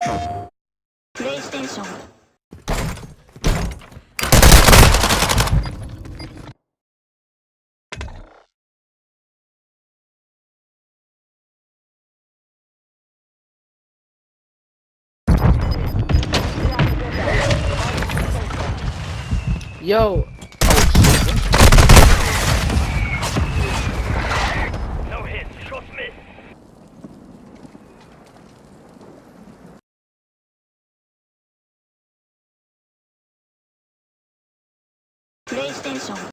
プレイステーション。 Yo. No hit. Shots missed. プレイステーション。